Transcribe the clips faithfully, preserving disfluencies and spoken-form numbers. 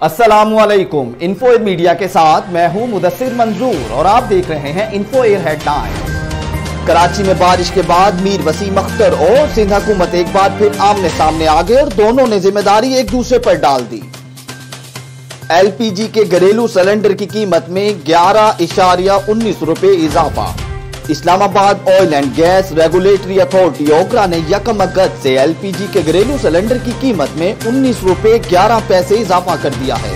अस्सलामुअलैकुम। Info air media के साथ मैं हूं मुदस्सिर मंजूर और आप देख रहे हैं इन्फो एयर हेडलाइन। कराची में बारिश के बाद मीर वसीम अख्तर और सिंध हुकूमत एक बार फिर आमने सामने आ गए और दोनों ने जिम्मेदारी एक दूसरे पर डाल दी। एलपीजी के घरेलू सिलेंडर की कीमत में ग्यारह इशारिया उन्नीस रुपए इजाफा। Islamabad oil and gas regulatory authority OGRA ने यकम अगस्त से एलपीजी के घरेलू सिलेंडर की कीमत में उन्नीस रुपए ग्यारह पैसे इजाफा कर दिया है।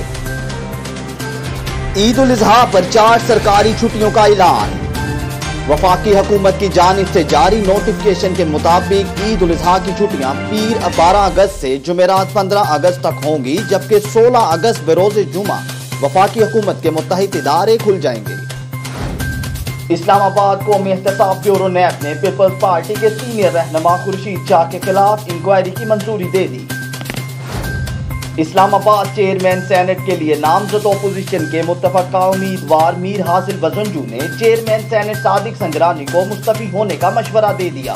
ईद उल अजहा पर चार सरकारी छुट्टियों का ऐलान। वफाकी हुकूमत की जानिब से जारी नोटिफिकेशन के मुताबिक ईद उल अजहा की छुट्टियां पीर बारह अगस्त से जुमेरात पंद्रह अगस्त तक होंगी, जबकि सोलह अगस्त बरोज जुमा वफाकी हुकूमत के मुत्तहिद इदारे खुल जाएंगे। इस्लामाबाद कौमी एहतसाब ब्यूरो नैब ने पीपल्स पार्टी के सीनियर रहनुमा खुर्शीद शाह के खिलाफ इंक्वायरी की मंजूरी दे दी। इस्लामाबाद चेयरमैन सेनेट के लिए नामजद ओपोजिशन के मुत्तफका उम्मीदवार मीर हासिल बजंजू ने चेयरमैन सेनेट सादिक संजरानी को मुस्तफी होने का मशवरा दे दिया।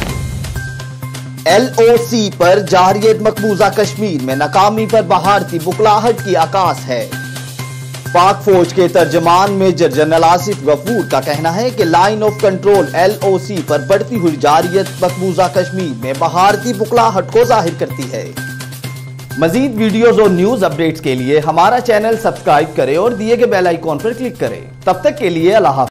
एल ओ सी पर जारियत मकबूजा कश्मीर में नाकामी पर भारतीय बुकलाहट की आकाश है। पाक फौज के तर्जमान मेजर जनरल आसिफ गफूर का कहना है कि line of control L O C पर बढ़ती हुई जारियत मकबूजा कश्मीर में भारतीय बुकलाहट को जाहिर करती है। मजीद वीडियोस और न्यूज अपडेट्स के लिए हमारा चैनल सब्सक्राइब करें और दिए गए बेल आइकॉन पर क्लिक करें। तब तक के लिए अल्लाह हाफ़िज़।